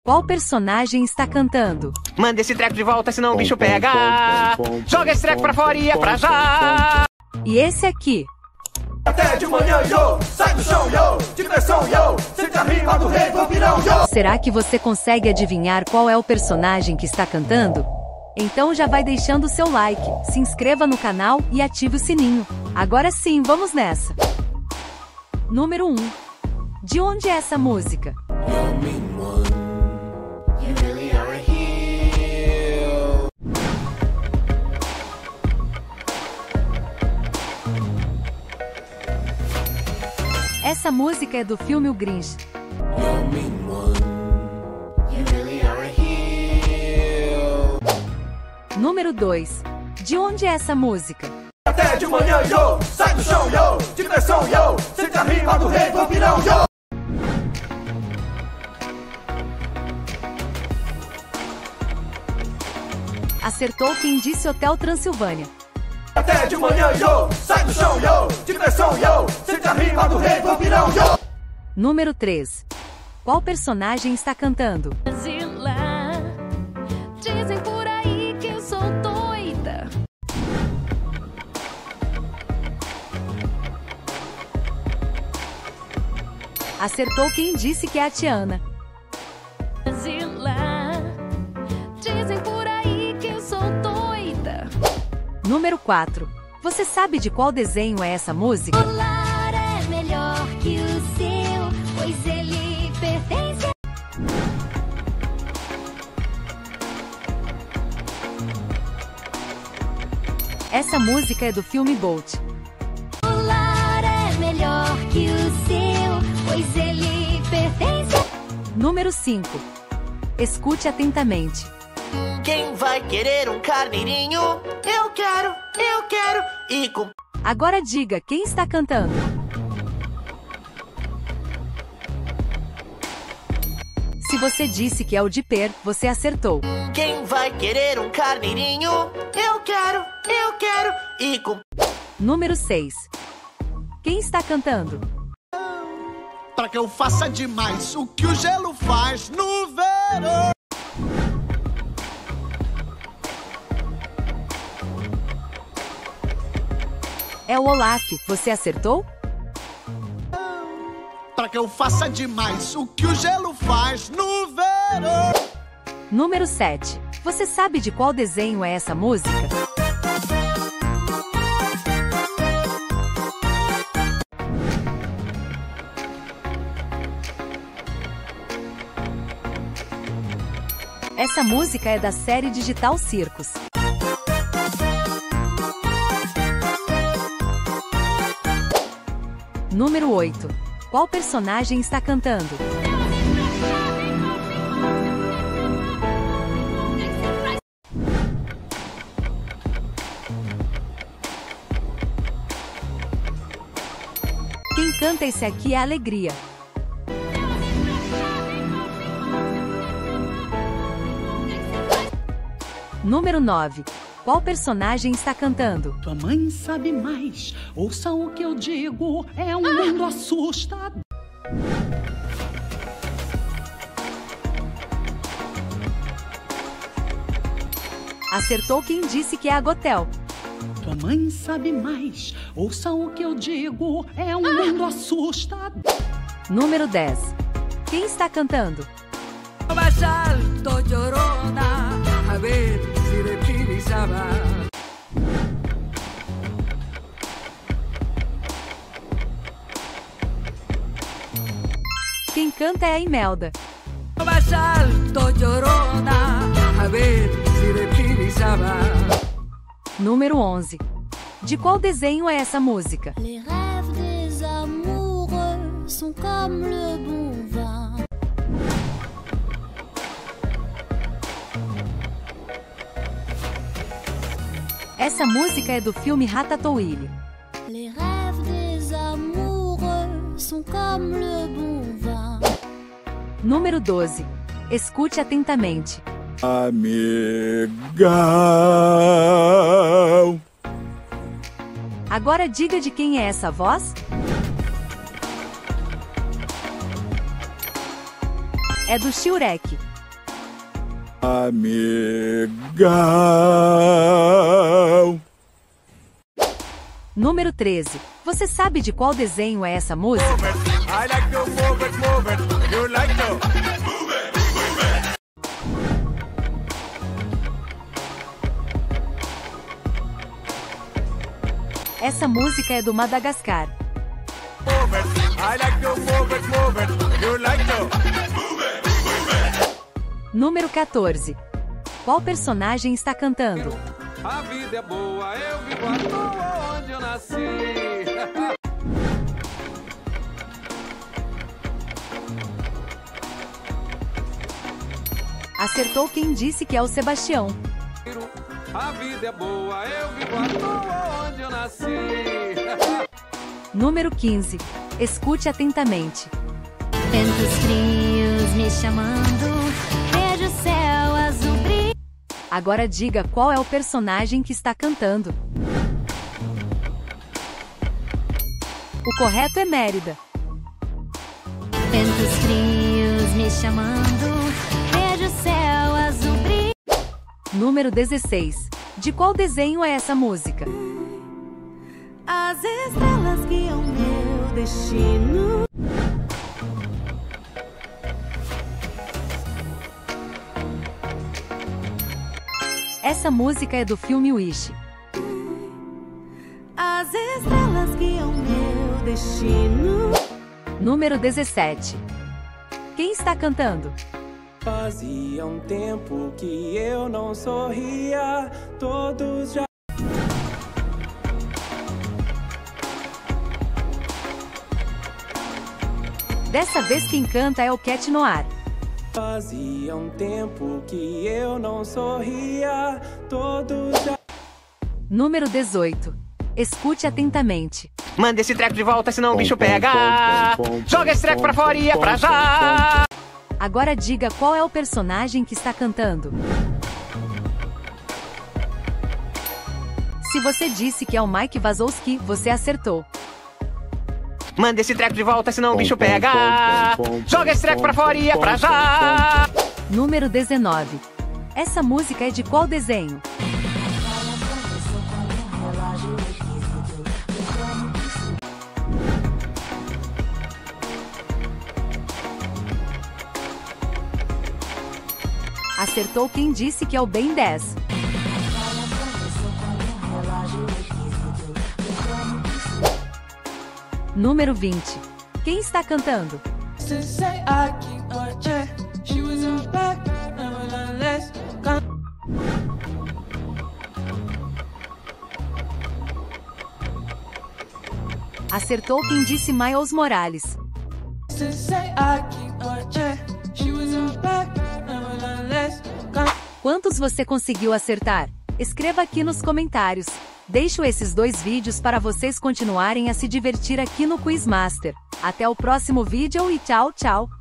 Qual personagem está cantando? Manda esse treco de volta, senão o bicho pega. Joga esse treco pra fora e é pra já. E esse aqui? Até de manhã, yo, sai do chão, yo, diversão, yo, sente a rima do rei vampirão, yo. Será que você consegue adivinhar qual é o personagem que está cantando? Então já vai deixando o seu like, se inscreva no canal e ative o sininho. Agora sim, vamos nessa! Número 1. De onde é essa música? Essa música é do filme O Grinch. Número 2. De onde é essa música? Até de manhã, yo, sai do chão, yo, diversão, yo, sente a rima do rei vampirão, yo. Acertou quem disse Hotel Transilvânia. Até de manhã, yo, sai do chão, yo, diversão, yo, sente a rima do rei vampirão, yo. Número 3. Qual personagem está cantando? Dizem por aí que eu sou doida. Acertou quem disse que é a Tiana. Dizem por aí que eu sou doida. Número 4. Você sabe de qual desenho é essa música? O lar é melhor que o seu, pois ele pertence. Essa música é do filme Bolt. O lar é melhor que o seu, pois ele pertence. Número 5. Escute atentamente. Quem vai querer um carneirinho? Eu quero e com... Agora diga quem está cantando. Se você disse que é o Dipper, você acertou. Quem vai querer um carneirinho? Eu quero e com... Número 6. Quem está cantando? Pra que eu faça demais o que o gelo faz no verão. É o Olaf, você acertou? Pra que eu faça demais o que o gelo faz no verão. Número 7. Você sabe de qual desenho é essa música? Essa música é da série Digital Circus. Número 8. Qual personagem está cantando? Quem canta esse aqui é a Alegria. Número 9. Qual personagem está cantando? Tua mãe sabe mais, ouça o que eu digo, é um mundo assustador. Acertou quem disse que é a Gothel. Tua mãe sabe mais, ouça o que eu digo, é um mundo assustador. Número 10. Quem está cantando? Quem canta é a Imelda. Número 11. De qual desenho é essa música? Les rêves des amoureux sont comme le bon vin. Essa música é do filme Ratatouille. Les rêves des amoureux sont comme le bon vin. Número 12. Escute atentamente. Amigão. Agora diga de quem é essa voz? É do Shurek. Amigão. Número 13. Você sabe de qual desenho é essa música? I like to move it, move it. You like to move it, move it. Essa música é do Madagascar. Move it. I like to move it, move it. You like to move it, move it. Número 14. Qual personagem está cantando? A vida é boa, eu vivo à toa onde eu nasci. Acertou quem disse que é o Sebastião. A vida é boa, eu vivo à toa onde eu nasci. Número 15. Escute atentamente. Ventos frios me chamando, vejo o céu azul brilhando. Agora diga qual é o personagem que está cantando. O correto é Mérida. Ventos frios me chamando, vejo o céu azul brilhando. Número 16. De qual desenho é essa música? As estrelas guiam meu destino. Essa música é do filme Wish. As estrelas guiam meu destino. Número 17. Quem está cantando? Fazia um tempo que eu não sorria, todos já... Dessa vez quem canta é o Cat Noir. Fazia um tempo que eu não sorria, todos já... Número 18. Escute atentamente. Manda esse treco de volta, senão o bicho pega. Joga esse treco pra fora e é pra já. Agora diga qual é o personagem que está cantando. Se você disse que é o Mike Wazowski, você acertou. Manda esse treco de volta, senão o bicho pega. Joga esse treco pra fora e é pra já. Número 19. Essa música é de qual desenho? Acertou quem disse que é o Ben 10. Número 20. Quem está cantando? Acertou quem disse Miles Morales. Quantos você conseguiu acertar? Escreva aqui nos comentários. Deixo esses 2 vídeos para vocês continuarem a se divertir aqui no Quizmaster. Até o próximo vídeo e tchau, tchau!